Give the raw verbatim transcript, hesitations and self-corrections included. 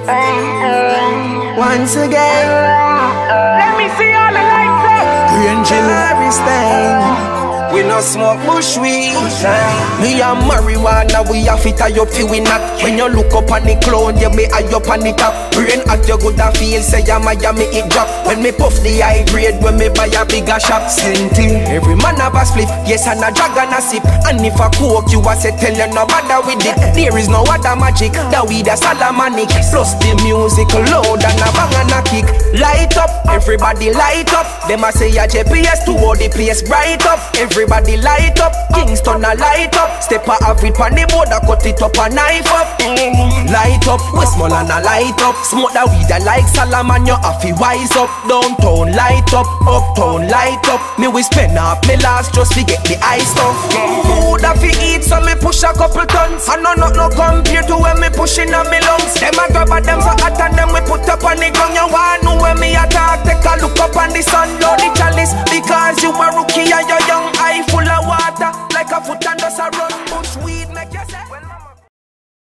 Once again, Let me see all the lights up. Green Stain. We no smoke bush weed. Me and marijuana, we have it tie up till we not. When you look up on the cloud, you me eye up on the top. Brain at your good and feel, say I'm Miami it drop. When me puff the high grade, when me buy a bigger shop. Scenting, every man have a split. Yes, and a drag and a sip. And if I coke, you a say tell you no bother with it. There is no other magic, that we the salamanic. Plus the music loud and a bang and a kick. Light up, everybody light up. Them a say a G P S to all the place bright up. Everybody light up, Kingston a light up. Step a have it pan the board, a cut it up a knife up. Light up, Westmoreland a light up. Smoke the weed a like Salaman, you have to wise up. Downtown light up, uptown light up. Me we spend up me last just to get the ice stuff. Food a fi eat, so me push a couple tons. I know not no compare to when me pushing on me lungs. Them a grab a them so hot and them we put up on the ground. You want know when me attack, take a look up on the sun. Load the chalice, because you a rookie and you're young, eye full of water.